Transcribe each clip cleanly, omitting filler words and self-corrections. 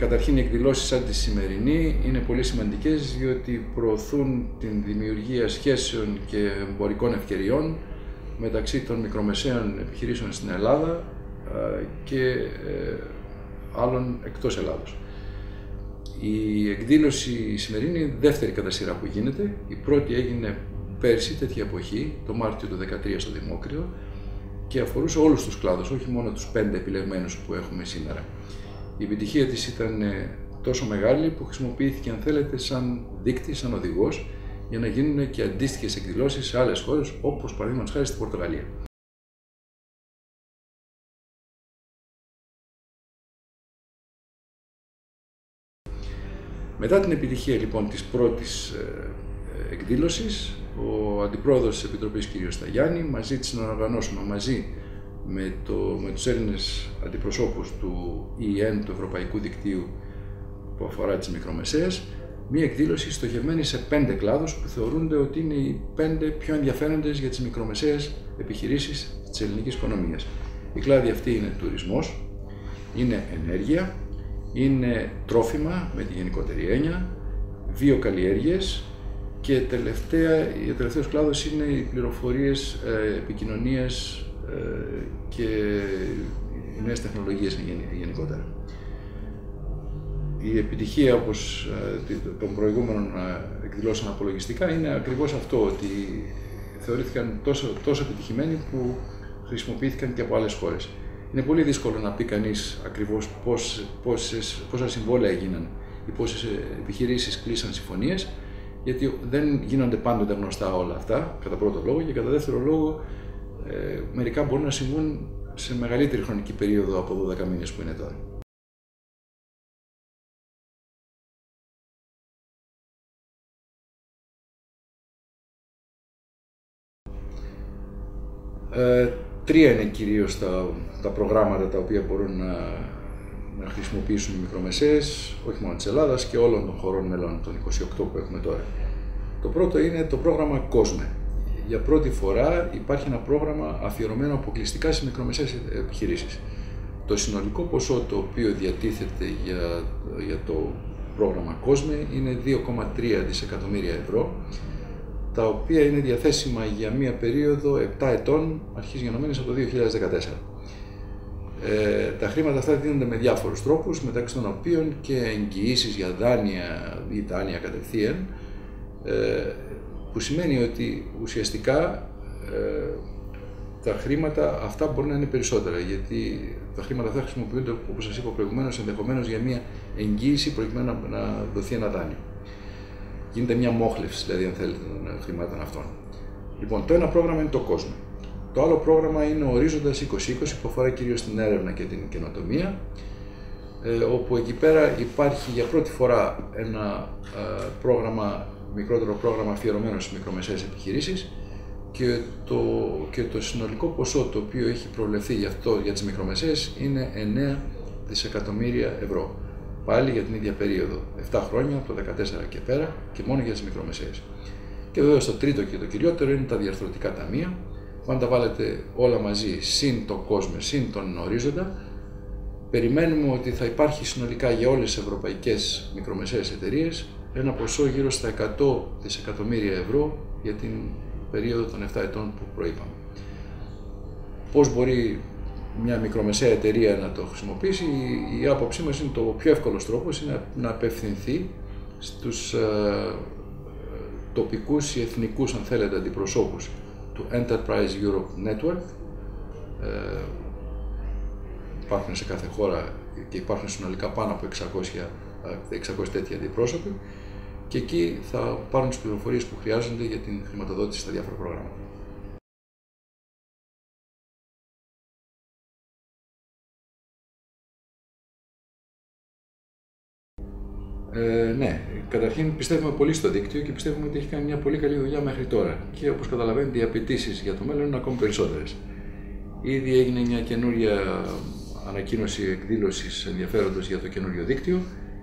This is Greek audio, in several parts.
Καταρχήν, οι εκδηλώσεις σαν τη σημερινή είναι πολύ σημαντικές, διότι προωθούν την δημιουργία σχέσεων και εμπορικών ευκαιριών μεταξύ των μικρομεσαίων επιχειρήσεων στην Ελλάδα και άλλων εκτός Ελλάδος. Η εκδήλωση σημερινή είναι η δεύτερη κατά σειρά που γίνεται. Η πρώτη έγινε πέρσι, τέτοια εποχή, το Μάρτιο του 2013 στο Δημόκριο, και αφορούσε όλους τους κλάδους, όχι μόνο τους 5 επιλεγμένους που έχουμε σήμερα. Η επιτυχία της ήταν τόσο μεγάλη που χρησιμοποιήθηκε, αν θέλετε, σαν δείκτη, σαν οδηγός, για να γίνουν και αντίστοιχες εκδηλώσεις σε άλλες χώρες, όπως παραδείγματος χάρη στην Πορτογαλία. Μετά την επιτυχία λοιπόν της πρώτης εκδήλωσης, ο Αντιπρόεδρος της Επιτροπής κ. Σταγιάννη μας ζήτησε να οργανώσουμε μαζί με τους Έλληνες αντιπροσώπους του EN, του Ευρωπαϊκού Δικτύου που αφορά τις μικρομεσαίες, μία εκδήλωση στοχευμένη σε 5 κλάδους που θεωρούνται ότι είναι οι 5 πιο ενδιαφέροντες για τις μικρομεσαίες επιχειρήσεις της ελληνικής οικονομίας. Οι κλάδοι αυτοί είναι τουρισμός, είναι ενέργεια, είναι τρόφιμα με τη γενικότερη έννοια, βιοκαλλιέργειες και ο τελευταίος κλάδος είναι οι πληροφορίες, επικοινωνίες και οι νέες τεχνολογίες γενικότερα. Η επιτυχία, όπως των προηγούμενων εκδηλώσεων απολογιστικά, είναι ακριβώς αυτό, ότι θεωρήθηκαν τόσο επιτυχημένοι που χρησιμοποιήθηκαν και από άλλες χώρες. Είναι πολύ δύσκολο να πει κανείς ακριβώς πόσα συμβόλαια έγιναν ή πόσες επιχειρήσεις κλείσαν συμφωνίες, γιατί δεν γίνονται πάντοτε γνωστά όλα αυτά, κατά πρώτο λόγο, και κατά δεύτερο λόγο μερικά μπορούν να συμβούν σε μεγαλύτερη χρονική περίοδο από 12 μήνες που είναι τώρα. Τρία είναι κυρίως τα προγράμματα τα οποία μπορούν να χρησιμοποιήσουν οι μικρομεσαίες, όχι μόνο της Ελλάδας και όλων των χωρών μελών, των 28 που έχουμε τώρα. Το πρώτο είναι το πρόγραμμα COSME. Για πρώτη φορά υπάρχει ένα πρόγραμμα αφιερωμένο αποκλειστικά στις μικρομεσαίες επιχειρήσεις. Το συνολικό ποσό το οποίο διατίθεται για το πρόγραμμα COSME είναι 2,3 δισεκατομμύρια ευρώ, τα οποία είναι διαθέσιμα για μία περίοδο 7 ετών, αρχής γενομένης από το 2014. Τα χρήματα αυτά δίνονται με διάφορους τρόπους, μεταξύ των οποίων και εγγυήσεις για δάνεια ή δάνεια κατευθείαν, που σημαίνει ότι ουσιαστικά τα χρήματα αυτά μπορεί να είναι περισσότερα, γιατί τα χρήματα αυτά χρησιμοποιούνται, όπως σας είπα προηγουμένως, ενδεχομένως για μία εγγύηση προκειμένου να δοθεί ένα δάνειο. Γίνεται μια μόχλευση, δηλαδή, αν θέλετε, των χρημάτων αυτών. Λοιπόν, το ένα πρόγραμμα είναι το COSME. Το άλλο πρόγραμμα είναι ο Ορίζοντας 2020, που αφορά κυρίως την έρευνα και την καινοτομία, όπου εκεί πέρα υπάρχει για πρώτη φορά ένα μικρότερο πρόγραμμα αφιερωμένο στις μικρομεσαίες επιχειρήσεις, και το συνολικό ποσό το οποίο έχει προβλεφθεί για τις μικρομεσαίες είναι 9 δισεκατομμύρια ευρώ. Πάλι για την ίδια περίοδο, 7 χρόνια, από το 2014 και πέρα, και μόνο για τις μικρομεσαίες. Και βέβαια το τρίτο και το κυριότερο είναι τα διαρθρωτικά ταμεία, που αν τα βάλετε όλα μαζί, συν το COSME, συν τον Ορίζοντα, περιμένουμε ότι θα υπάρχει συνολικά για όλες τις ευρωπαϊκές μικρομεσαίες εταιρείες ένα ποσό γύρω στα 100 δισεκατομμύρια ευρώ για την περίοδο των 7 ετών που προείπαμε. Πώς μπορεί μια μικρομεσαία εταιρεία να το χρησιμοποιήσει? Η άποψή μας είναι το πιο εύκολος τρόπος είναι να απευθυνθεί στους τοπικούς ή εθνικούς, αν θέλετε, αντιπροσώπους του Enterprise Europe Network. Υπάρχουν σε κάθε χώρα και υπάρχουν συνολικά πάνω από 600 τέτοιοι αντιπρόσωποι, και εκεί θα πάρουν τις πληροφορίες που χρειάζονται για την χρηματοδότηση στα διάφορα προγράμματα. Ναι, καταρχήν πιστεύουμε πολύ στο δίκτυο και πιστεύουμε ότι έχει κάνει μια πολύ καλή δουλειά μέχρι τώρα. Και όπως καταλαβαίνετε, οι απαιτήσεις για το μέλλον είναι ακόμη περισσότερες. Ήδη έγινε μια καινούρια ανακοίνωση εκδήλωσης ενδιαφέροντος για το καινούριο δίκτυο,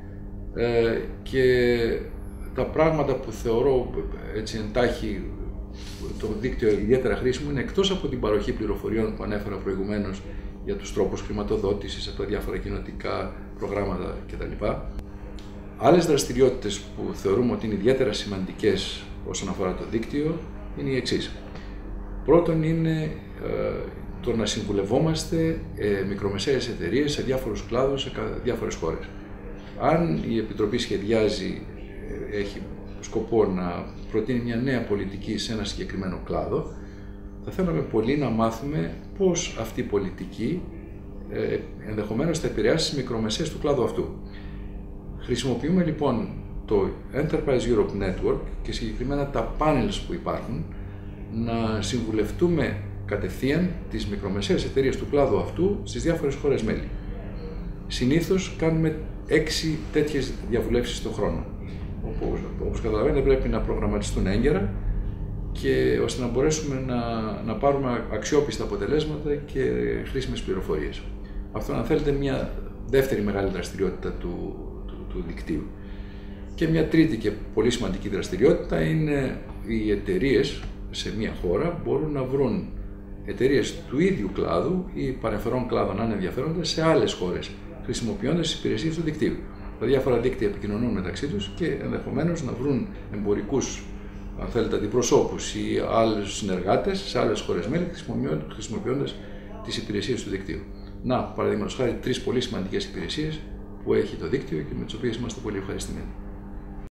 και τα πράγματα που θεωρώ έτσι εντάχει το δίκτυο ιδιαίτερα χρήσιμο είναι, εκτός από την παροχή πληροφοριών που ανέφερα προηγουμένως για τους τρόπους χρηματοδότησης από τα διάφορα κοινοτικά προγράμματα κτλ. Άλλες δραστηριότητες που θεωρούμε ότι είναι ιδιαίτερα σημαντικές όσον αφορά το δίκτυο είναι οι εξής. Πρώτον είναι το να συμβουλευόμαστε μικρομεσαίες εταιρείες σε διάφορους κλάδους, σε διάφορες χώρες. Αν η Επιτροπή σχεδιάζει, έχει σκοπό να προτείνει μια νέα πολιτική σε ένα συγκεκριμένο κλάδο, θα θέλαμε πολύ να μάθουμε πώς αυτή η πολιτική ενδεχομένως θα επηρεάσει τις μικρομεσαίες του κλάδου αυτού. Χρησιμοποιούμε λοιπόν το Enterprise Europe Network και συγκεκριμένα τα panels που υπάρχουν να συμβουλευτούμε κατευθείαν τις μικρομεσαίες εταιρείες του κλάδου αυτού στις διάφορες χώρες μέλη. Συνήθως κάνουμε 6 τέτοιες διαβουλεύσεις το χρόνο. Όπως καταλαβαίνετε πρέπει να προγραμματιστούν έγκαιρα και ώστε να μπορέσουμε να πάρουμε αξιόπιστα αποτελέσματα και χρήσιμες πληροφορίες. Αυτό, αν θέλετε, μια δεύτερη μεγάλη δραστηριότητα του δικτύου. Και μια τρίτη και πολύ σημαντική δραστηριότητα είναι οι εταιρείες σε μια χώρα μπορούν να βρουν εταιρείες του ίδιου κλάδου ή παρεμφερών κλάδων αν ενδιαφέρονται σε άλλες χώρες, χρησιμοποιώντας τις υπηρεσίες του δικτύου. Τα διάφορα δίκτυα επικοινωνούν μεταξύ τους και ενδεχομένως να βρουν εμπορικούς, αν θέλετε, αντιπροσώπους ή άλλους συνεργάτες σε άλλες χώρες μέλη, χρησιμοποιώντας τις υπηρεσίες του δικτύου. Να, παραδείγματος χάρη, 3 πολύ σημαντικές υπηρεσίες που έχει το δίκτυο και με τις οποίες είμαστε πολύ ευχαριστημένοι.